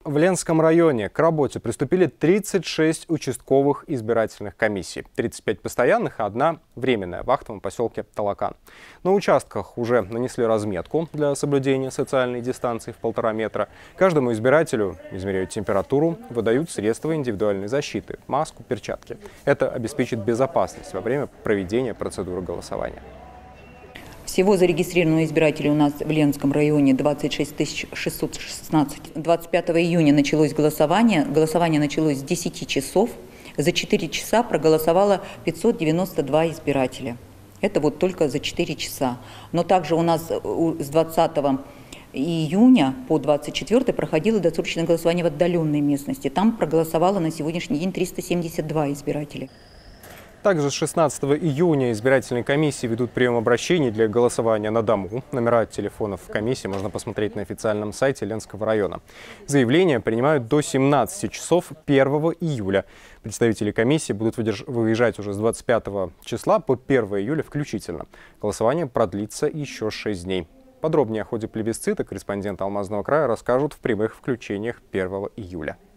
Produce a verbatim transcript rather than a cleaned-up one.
В Ленском районе к работе приступили тридцать шесть участковых избирательных комиссий. тридцать пять постоянных, а одна временная в вахтовом поселке Талакан. На участках уже нанесли разметку для соблюдения социальной дистанции в полтора метра. Каждому избирателю измеряют температуру, выдают средства индивидуальной защиты – маску, перчатки. Это обеспечит безопасность во время проведения процедуры голосования. Всего зарегистрировано избирателей у нас в Ленском районе двадцать шесть тысяч шестьсот шестнадцать. двадцать пятого июня началось голосование. Голосование началось с десяти часов. За четыре часа проголосовало пятьсот девяносто два избирателя. Это вот только за четыре часа. Но также у нас с двадцатого июня по двадцать четвёртое проходило досрочное голосование в отдаленной местности. Там проголосовало на сегодняшний день триста семьдесят два избирателя. Также с шестнадцатого июня избирательные комиссии ведут прием обращений для голосования на дому. Номера телефонов комиссии можно посмотреть на официальном сайте Ленского района. Заявления принимают до семнадцати часов первого июля. Представители комиссии будут выезжать уже с двадцать пятого числа по первое июля включительно. Голосование продлится еще шесть дней. Подробнее о ходе плебисцита корреспонденты Алмазного края расскажут в прямых включениях первого июля.